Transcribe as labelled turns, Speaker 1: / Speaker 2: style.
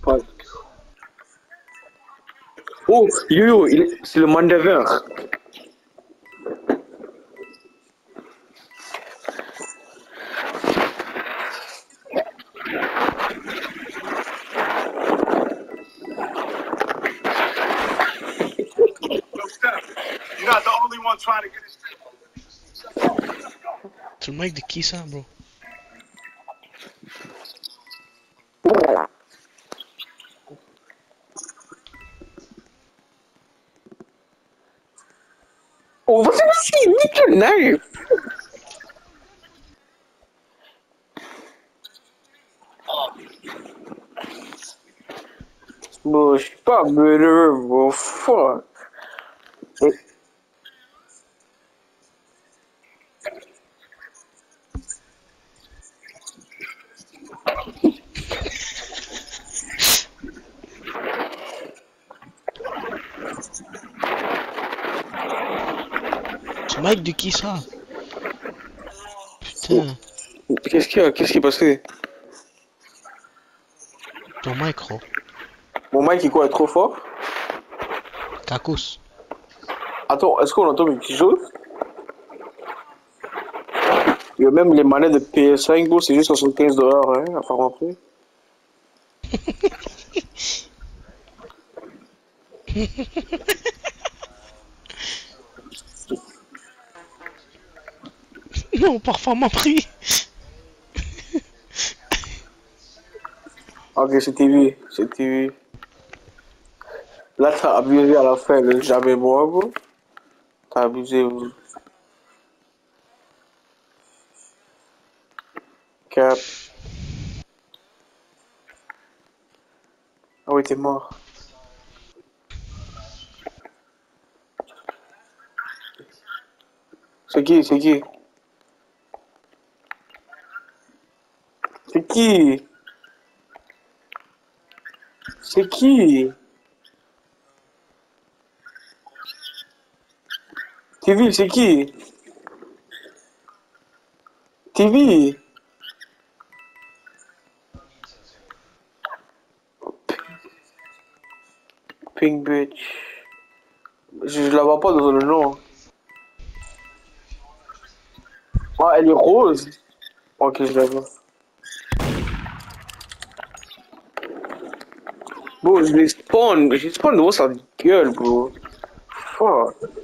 Speaker 1: Ouais. Oh, yo, c'est le Mandever.
Speaker 2: You're not the only one trying to get his
Speaker 3: C'est le mic de qui ça, bro?
Speaker 1: Oh, vas-y, nique le knife. Bon, je suis pas murderer, bro. Fuck.
Speaker 3: C'est le mic de qui ça? Putain,
Speaker 1: Qu'est-ce qu'il y a? Qu'est-ce qui est passé?
Speaker 3: ton micro.
Speaker 1: Mon mic est quoi? Est trop fort?
Speaker 3: Kakos.
Speaker 1: Attends, est-ce qu'on entend quelque chose? Yo, même les manettes de PS5, bro, c'est juste 75 $, hein, à faire rentrer.
Speaker 3: Non, parfois m'a pris.
Speaker 1: Ok, c'est TV, c'est TV. Là, t'as abusé à la fin, le jamais moi, bro. T'as abusé, bro. Cap. Ah oui, t'es mort. C'est qui? C'est qui? C'est qui? C'est qui? TV, c'est qui? TV? Pink bitch. Je la vois pas dans le nom. Ah, elle est rose. Ok, je la vois. Bro, je les spawn. Je spawn devant sa gueule, bro. Fuck.